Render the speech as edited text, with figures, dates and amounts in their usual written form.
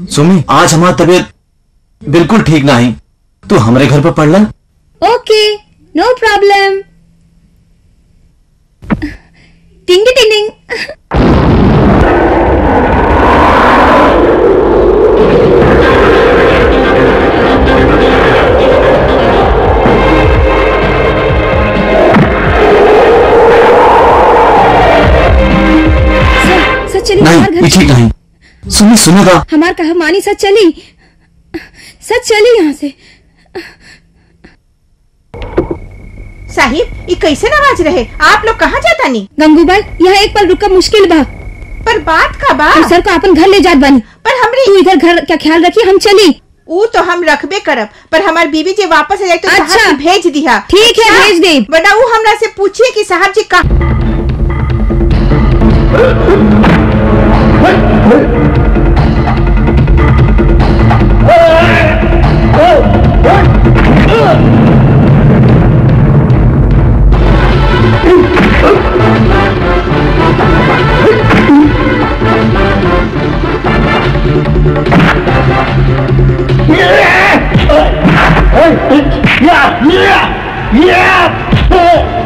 सुमी, आज हमारी तबीयत बिल्कुल ठीक ना है, तू हमारे घर पर पढ़ ला। Okay, no problem. टिंग टिंग। नहीं, ठीक नहीं। सुनी, सुनेगा। हमार कहा मानी, सच चली, सच चली यहाँ से। साहिब, ये कैसे नवाज रहे? आप लोग कहाँ जाता नहीं? गंगूबाई, यहाँ एक पल रुका मुश्किल बा। पर बात का बा? सर को अपन घर ले जात बानी। पर हमरी तू इधर घर का ख्याल रखी, हम चली। वो तो हम रखबे करब, पर हमार बीबी जी वापस आ जाए तो अच्छा, साहब जी भेज दिया। ठीक है, भेज दे। वरना वो हमरा से पूछिए कि साहब जी कहाँ। Yeah!